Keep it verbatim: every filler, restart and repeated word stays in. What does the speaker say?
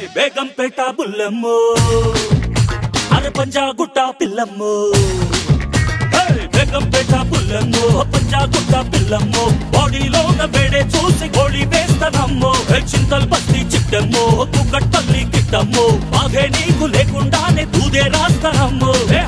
బేగంపేట బుల్లెమ్మో అరే పంజా గుట్ట పిల్లమ్మో బేగంపేట బుల్లెమ్మో పంజా గుట్ట పిల్లమ్మో బాడీలో ఉన్న వేడే చూసి గోళీ వేస్తానమ్మో చింతల్ బస్తి చిట్టమ్మో కుక్కట్పల్లి కిట్టమ్మో బాగే నీకు లేకుండానే దూదే రాస్తానమ్మో